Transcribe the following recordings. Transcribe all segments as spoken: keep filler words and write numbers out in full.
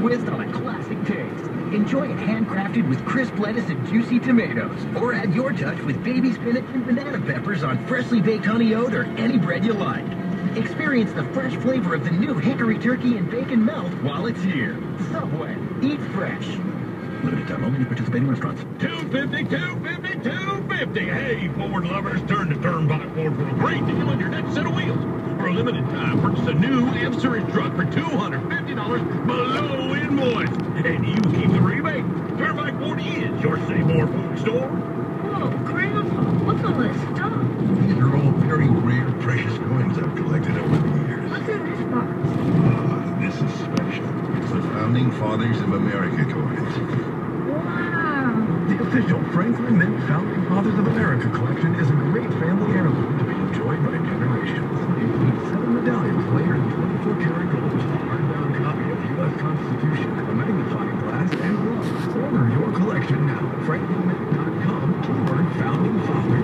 twist on a classic taste. Enjoy it handcrafted with crisp lettuce and juicy tomatoes. Or add your touch with baby spinach and banana peppers on freshly baked honey oat or any bread you like. Experience the fresh flavor of the new hickory turkey and bacon melt while it's here. Subway. Eat fresh. Limited time only at participating restaurants. two fifty, two fifty, two fifty. Hey, Ford lovers, turn to Turnpike Ford for a great deal on your next set of wheels. For a limited time, purchase a new F-Series truck for two hundred fifty dollars below invoice. And you keep the rebate. Turnpike Ford is your Save More Ford store. Whoa, Grandpa, what's all this stuff? These are all very rare, precious coins I've collected over the years. What's in this box? Ah, this is special. It's the Founding Fathers of America coins. Wow. The official Franklin Mint Founding Fathers of America collection is a great family heirloom to be enjoyed by generations. It includes seven medallions layered in twenty-four karat gold, a hardbound copy of the U S Constitution, a magnifying glass, and gloves. Order your collection now at franklin mint dot com, keyword Founding Fathers.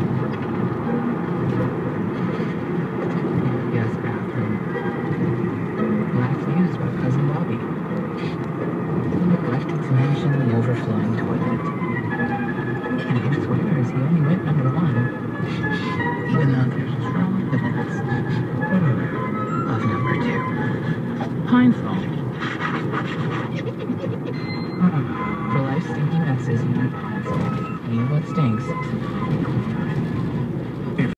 Yes, bathroom. Last used by Cousin Bobby. Neglected to mention the overflowing toilet. And he swears he only went number one, even though there's strong evidence of number two. Hindsight. For life's stinky messes, you need Pine-Sol. Leave what stinks.